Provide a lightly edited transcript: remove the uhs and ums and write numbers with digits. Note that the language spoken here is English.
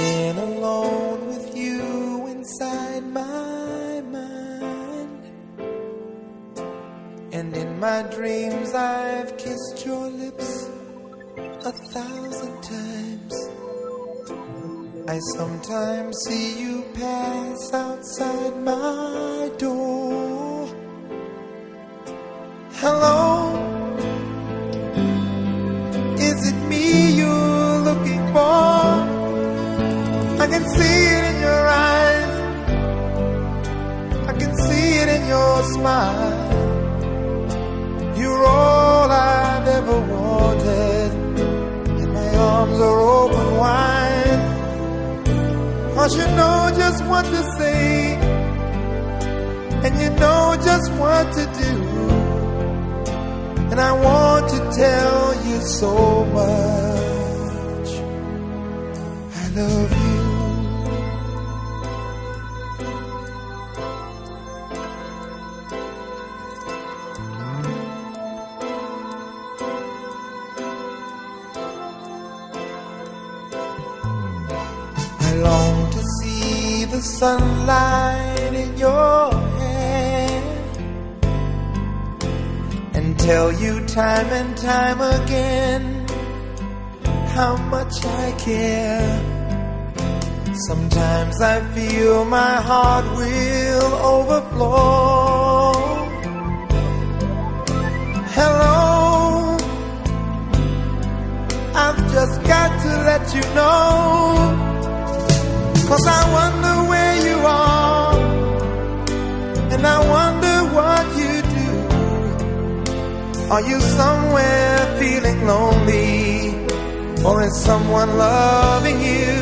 been alone with you inside my mind, and in my dreams I've kissed your lips 1,000 times. I sometimes see you pass outside my door. Hello, is it me you're looking for? I can see it in your eyes, I can see it in your smile. You're all I've ever wanted, and my arms are open wide. 'Cause you know just what to say, and you know just what to do, and I want to tell you so much I love you. I long to see the sunlight in your hair and tell you time and time again how much I care. Sometimes I feel my heart will overflow. Hello, I've just got to let you know, 'cause I wonder where you are, and I wonder what you do. Are you somewhere feeling lonely, or is someone loving you?